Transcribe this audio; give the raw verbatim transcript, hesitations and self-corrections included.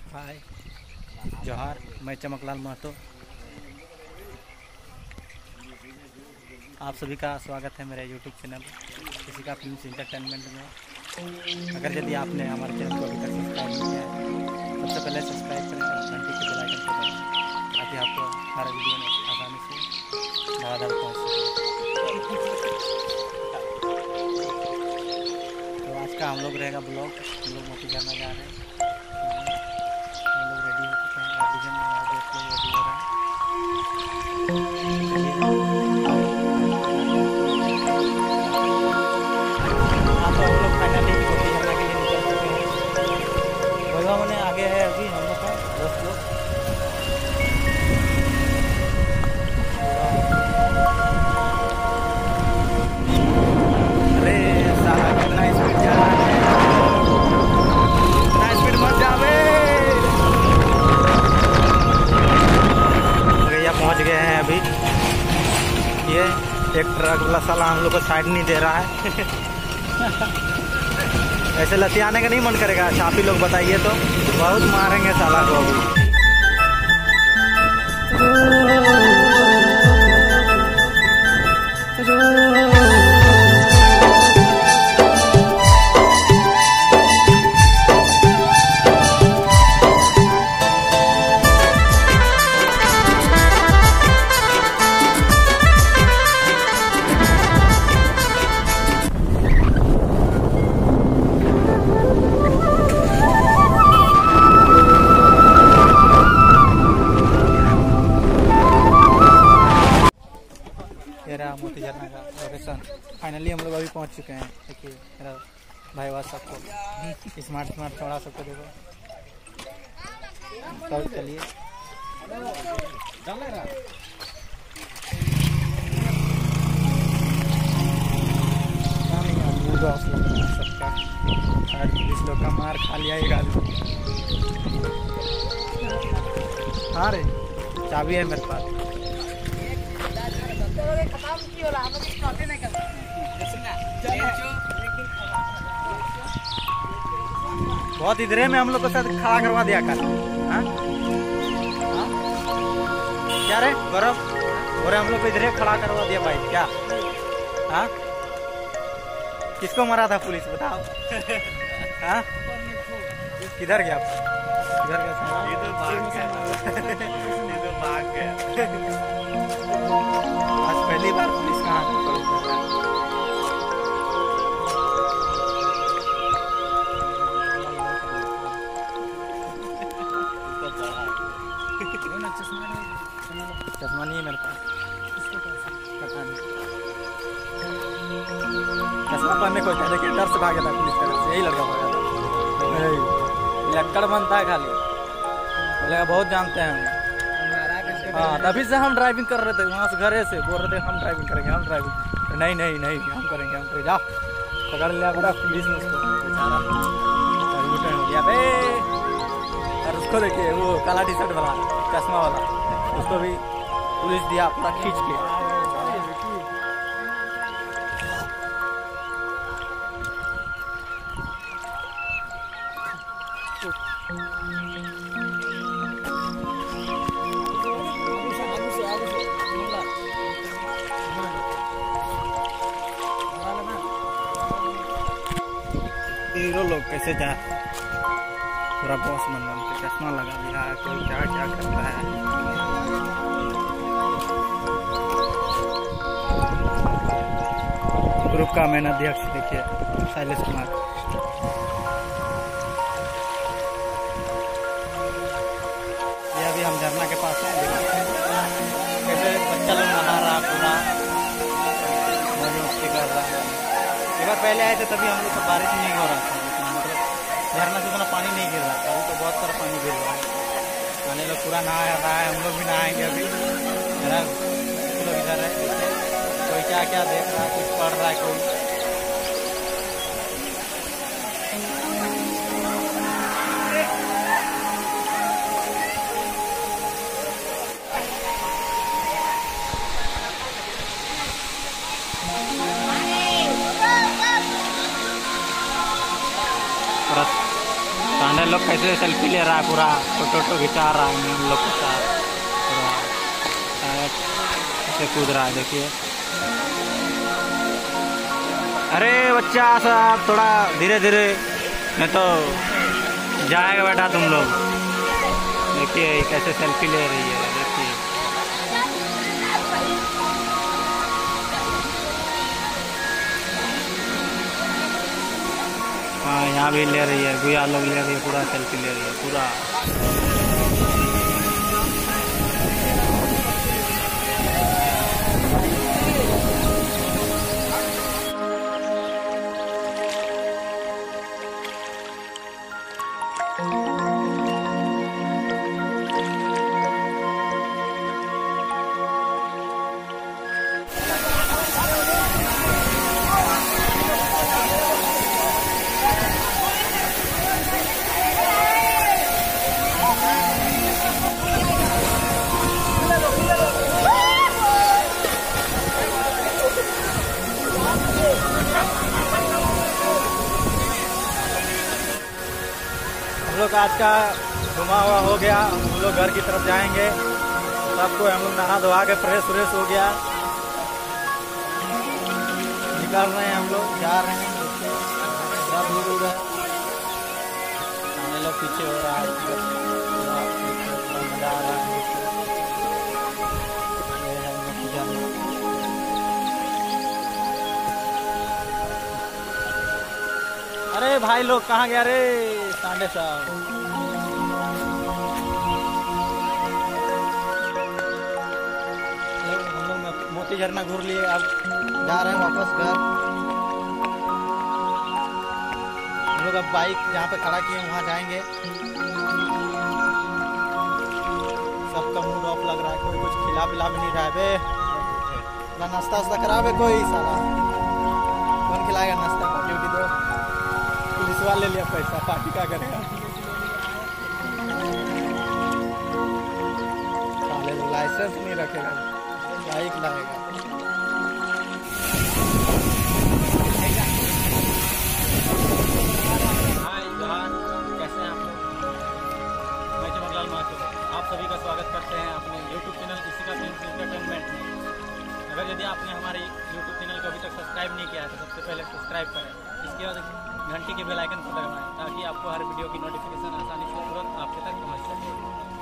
हाय जोहार, मैं चमकलाल महतो। आप सभी का स्वागत है मेरे यूट्यूब चैनल किसी का फिल्म एंटरटेनमेंट में। अगर यदि आपने हमारे चैनल को अभी तक सब्सक्राइब नहीं किया है, सबसे पहले सब्सक्राइब करें और घंटी के बेल आइकन को दबाएं ताकि आपको हर वीडियो में आसानी से धड़ाधड़ पहुँच सके। तो आज का हम लोग रहेगा ब्लॉग। हम लोग मोती जाना जा रहे हैं। हम लोग रेडी हो चुके हैं। आप डिजाइन हमारे दोस्त लोग रेडी हो रहे हैं। हाँ, तो हम लोग फाइनली मोती जाना के लिए निकल चुके हैं। भैया मैंने आगे है अभी हम लोग का दोस्त लोग। अरे साला कितना स्पीड जा रहा है, इतना स्पीड मत जावे। भैया पहुंच गए हैं अभी। ये एक ट्रक वाला साला हम लोग को साइड नहीं दे रहा है। ऐसे लतियाने का नहीं मन करेगा। अच्छा आप ही लोग बताइए तो, बहुत मारेंगे साला को अभी। मोती झरना का लोकेशन फाइनली हम लोग अभी पहुंच चुके हैं। देखिए मेरा भाई वाह सबको स्मार्ट स्मार्ट थोड़ा सबको देखो। तो चलिए सबका पुलिस लोग का मार खा लिया एक आदमी। हाँ रे चाबी है मेरे पास। बहुत इधरे में हम लोग को साथ खड़ा करवा दिया कर। हाँ? हाँ? क्या रे गौरव, बोरे हम लोग को इधरे खड़ा करवा दिया भाई क्या? हाँ? किसको मारा था पुलिस बताओ? हाँ? किधर गया? किधर गया? ये तो भाग गया। ये तो भाग गया। आज पहली बार पुलिस कहाँ कर रहा है? चश्मा नहीं है मेरे पास। पता नहीं चश्मा पहनने को देखिए डर से भागा था पुलिस तरफ से। यही लड़का भागा था। लक्कड़ बनता है खाली, बोलेगा बहुत जानते हैं हम। हाँ तभी से हम ड्राइविंग कर रहे थे वहाँ से घरे से बोल रहे थे हम ड्राइविंग करेंगे हम ड्राइविंग। नहीं नहीं नहीं हम करेंगे हम करेंगे। जाओ पकड़ लिया बड़ा पुलिस ने उसको बेचारा हो गया बे। और उसको देखिए वो काला टी शर्ट वाला चश्मा वाला, उसको भी पुलिस दिया पूरा खींच के। हीरो लोग कैसे जा पूरा बॉस बन बन के चश्मा लगा लिया है। कोई क्या क्या करता है। ग्रुप का मेन अध्यक्ष देखिए शैलेश कुमार। ये अभी हम झरना के पास हैं। कैसे बच्चा लोग नहा रहा पूरा मौज मस्ती कर रहा है। एक बार पहले आए थे तभी हम लोग को बारिश नहीं हो रहा था, मतलब झरना से उतना पानी नहीं गिर रहा था। अभी तो बहुत सारा पानी गिर रहा है। पानी लोग पूरा नहा रहा है। हम लोग भी नहाएंगे अभी। मेरा लोग इधर है, कोई क्या क्या देख रहा है, कुछ पढ़ रहा है कोई। सामने लोग कैसे सेल्फी ले रहा है, पूरा फोटो वोटो खिंचा रहा है हम लोग के साथ, पूरा ऐसे कूद रहा है देखिए। अरे बच्चा सब थोड़ा धीरे धीरे, नहीं तो जाएगा बेटा तुम लोग। देखिए कैसे सेल्फी ले रही है, देखिए। हाँ यहाँ भी ले रही है, गुया लोग ले रही है, पूरा सेल्फी ले रही है पूरा। हम लोग आज का घुमा हुआ हो गया, हम लोग घर की तरफ जाएंगे। सबको हम लोग नहा धोआ के फ्रेश व्रेश हो गया, निकल रहे हैं हम लोग, जा रहे हैं। थोड़ा दूर दूर है, सामने लोग पीछे हो रहा है, मजा आ रहा है। अरे भाई लोग कहाँ गया रे सांडे साहब। हम लोग मोती झरना घूर लिए, अब जा रहे हैं वापस घर। हम लोग अब बाइक जहाँ पे खड़ा किए वहाँ जाएंगे। सबका मूड ऑफ लग रहा है, कोई कुछ खिला पिला भी नहीं रहा है बे। ना नाश्ता वास्ता खराब है कोई, साला कौन खिलाएगा नाश्ता? पार्टी उठी दो, पुलिस वाले ले लिया पैसा, पार्टी का करेगा? साले लाइसेंस नहीं रखेगा, बाइक लाएगा। हाय जवान, कैसे हैं आप लोग? मैं जवाहरलाल महतो, आप सभी का स्वागत करते हैं अपने यूट्यूब चैनल किसी का एंटरटेनमेंट में। अगर यदि आपने हमारे यूट्यूब चैनल को अभी तक सब्सक्राइब नहीं किया है तो सबसे पहले सब्सक्राइब करें, इसके बाद घंटी के बेल आइकन को दबाएं ताकि आपको हर वीडियो की नोटिफिकेशन आसानी से तुरंत आपके तक पहुंच सके।